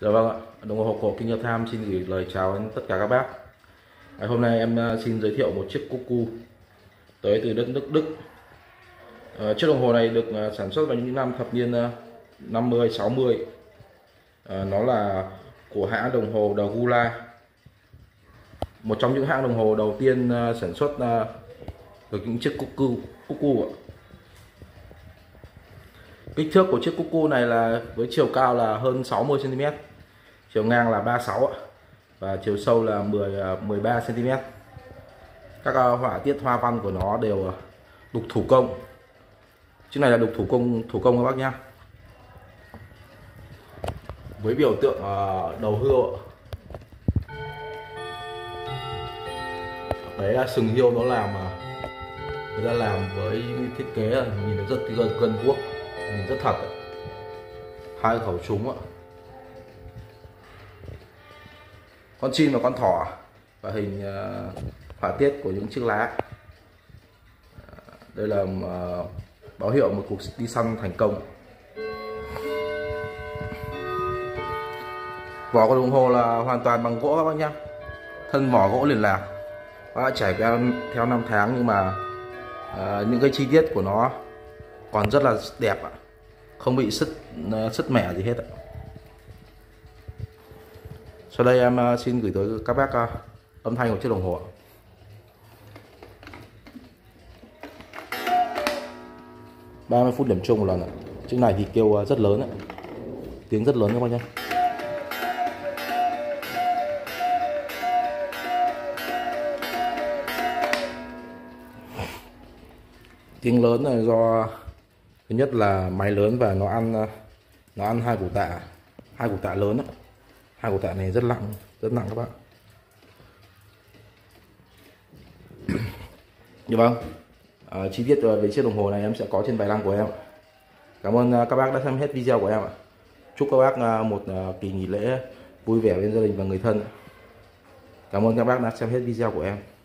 Dạ vâng ạ, đồng hồ cổ King of Time xin gửi lời chào đến tất cả các bác. Hôm nay em xin giới thiệu một chiếc Cuckoo tới từ đất nước Đức. Chiếc đồng hồ này được sản xuất vào những năm thập niên 50 60. Nó là của hãng đồng hồ The Gula, một trong những hãng đồng hồ đầu tiên sản xuất được những chiếc Cuckoo. Kích thước của chiếc Cuckoo này là với chiều cao là hơn 60 cm, chiều ngang là 36 và chiều sâu là 13 cm. Các họa tiết hoa văn của nó đều đục thủ công. Chiếc này là đục thủ công các bác nhá. Với biểu tượng đầu hươu. Đấy là sừng hiêu, nó làm người ta làm với thiết kế là nhìn nó rất gần guốc, nhìn rất thật. Hai khẩu súng ạ, con chim và con thỏ và hình họa tiết của những chiếc lá. Đây là báo hiệu một cuộc đi săn thành công. Vỏ của đồng hồ là hoàn toàn bằng gỗ các bác nhé, thân vỏ gỗ liền lạc. Nó đã trải qua theo năm tháng nhưng mà những cái chi tiết của nó còn rất là đẹp, không bị sứt mẻ gì hết. Sau đây em xin gửi tới các bác âm thanh của chiếc đồng hồ. – 30 phút điểm chung một lần. Chiếc này thì kêu rất lớn, tiếng rất lớn các bác nhé. Tiếng lớn là do thứ nhất là máy lớn và nó ăn hai củ tạ lớn đó. Hai củ tạ này rất nặng các bạn. Như vâng, chi tiết về chiếc đồng hồ này em sẽ có trên bài đăng của em. Cảm ơn các bác đã xem hết video của em. Chúc các bác một kỳ nghỉ lễ vui vẻ bên gia đình và người thân. Cảm ơn các bác đã xem hết video của em.